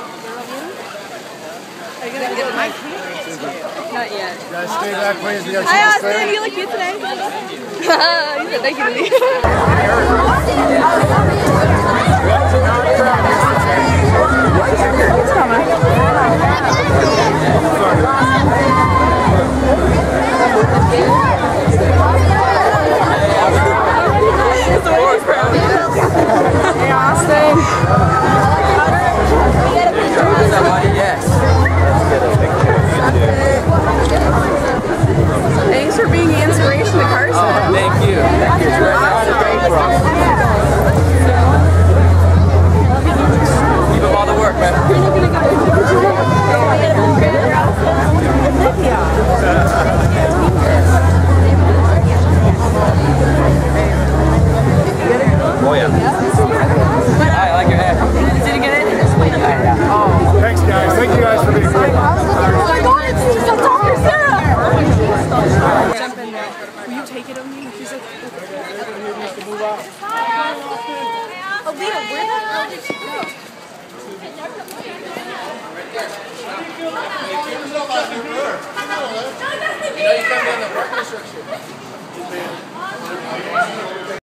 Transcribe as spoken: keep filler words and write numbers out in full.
Are you gonna get my Not yet. Guys, stay back, please. We got Hi, Austin. You look cute today. You said thank you to me. It's coming. Hey, Austin. Thanks for being the inspiration to Carson. Oh, thank you. Thank you. Keep up all the work, man. Oh, yeah. I like your hair. Did you get it? Yeah. Oh, thanks, guys. Thank you guys for being here. Oh my god, it's just a Doctor Sarah! Jump in there. Will you take it of me? She's like, Alita, where the hell did she go? You know you come down the park restriction.